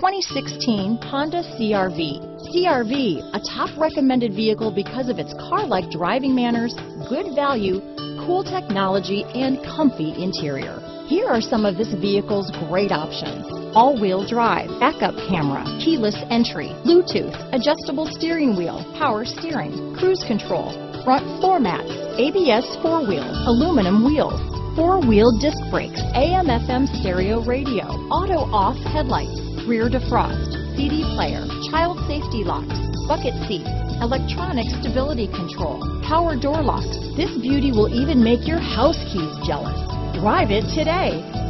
2016 Honda CR-V. CR-V, a top recommended vehicle because of its car-like driving manners, good value, cool technology, and comfy interior. Here are some of this vehicle's great options: all-wheel drive, backup camera, keyless entry, Bluetooth, adjustable steering wheel, power steering, cruise control, front floor mats, ABS four-wheel, aluminum wheels, four-wheel disc brakes, AM/FM stereo radio, auto-off headlights, rear defrost, CD player, child safety locks, bucket seats, electronic stability control, power door locks. This beauty will even make your house keys jealous. Drive it today.